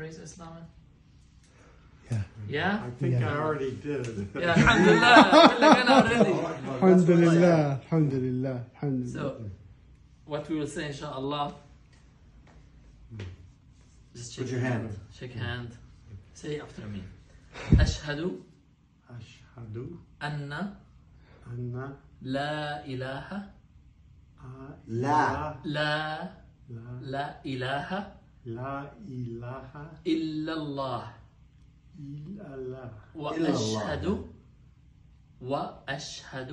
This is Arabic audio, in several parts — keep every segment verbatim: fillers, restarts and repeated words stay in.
embrace Islam? Yeah. Yeah? I think Yeah. I already did. Yeah, alhamdulillah. بقول لك أنا already. الحمد لله الحمد لله الحمد لله. So, what we will say, inshallah. Just shake Put your hand. Shake hand. Say after me. أشهد أشهد أن أن لا إله لا لا لا لا إله لا إله إلا الله إلا الله وأشهد وأشهد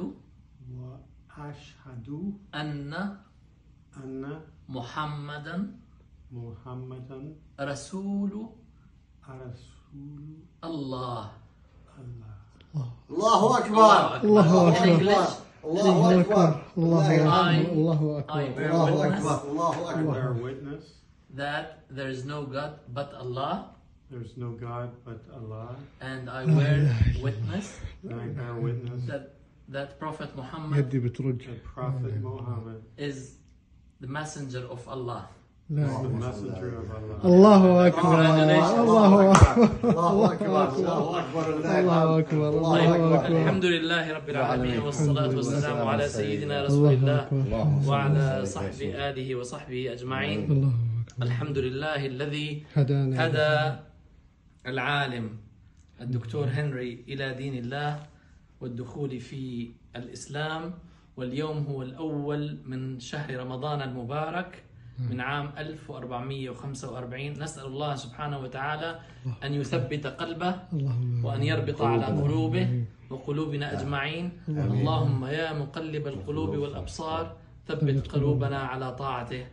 وأشهد أن أن محمدا محمدا رسول رسول الله. الله. الله أكبر. الله In أكبر. English, الله أكبر. الله I- أكبر. الله I أكبر. bear الله witness أكبر. الله I أكبر. bear witness that there is no God but Allah, there's no God but Allah, and I bear witness and I bear witness that that Prophet Muhammad يدي بترج. that Prophet Muhammad is the messenger of Allah. is لا. the messenger of Allah. الله أكبر. الله أكبر. الله أكبر. الله أكبر. الله أكبر. طيب، الله أكبر. الحمد لله رب العالمين والصلاة والسلام على سيدنا رسول الله الله أكبر. وعلى صحبه آله وصحبه أجمعين. الله أكبر. الحمد لله الذي هدانا. هدى العالم الدكتور هنري إلى دين الله والدخول في الإسلام، واليوم هو الأول من شهر رمضان المبارك من عام ألف وأربعمئة وخمسة وأربعين. نسأل الله سبحانه وتعالى أن يثبت قلبه اللهم وأن يربط على قلوبه وقلوبنا أجمعين. اللهم يا مقلب القلوب والأبصار ثبت قلوبنا على طاعته.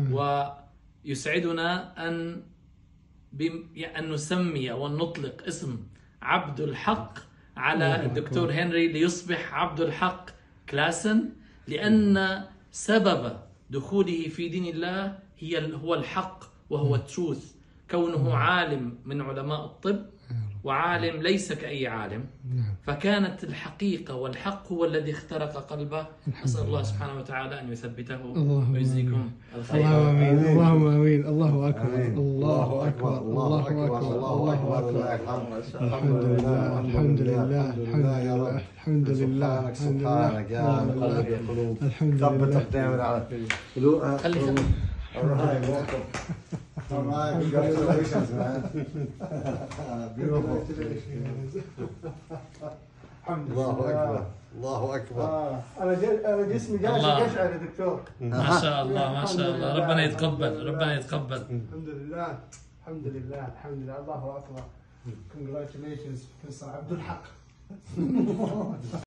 ويسعدنا أن أن نسمي أو أن نطلق اسم عبد الحق على الدكتور هنري ليصبح عبد الحق كلاسن، لأن سبب دخوله في دين الله هي هو الحق وهو التروث، كونه عالم من علماء الطب وعالم ليس كأي عالم، فكانت الحقيقة والحق هو الذي اخترق قلبه. أسأل الله سبحانه وتعالى أن يثبته ويجزيكم الخير. اللهم امين. اللهم امين. الله اكبر. الله اكبر. الله اكبر. الله أكبر. الله أكبر. الحمد لله الحمد لله الحمد لله الحمد لله سبحانك يا مقلب القلوب. الحمد ثبت لله. أقدامنا على قلوبنا. خلي Alright, welcome. Alright, congratulations, man. Beautiful. الله أكبر. الله أكبر. انا انا جسمي جالس الله. يقشعر يا دكتور. ما شاء الله ما شاء الله، ربنا يتقبل ربنا يتقبل. الحمد لله الحمد لله الحمد لله. الله اكبر. Congratulations Professor عبد الحق.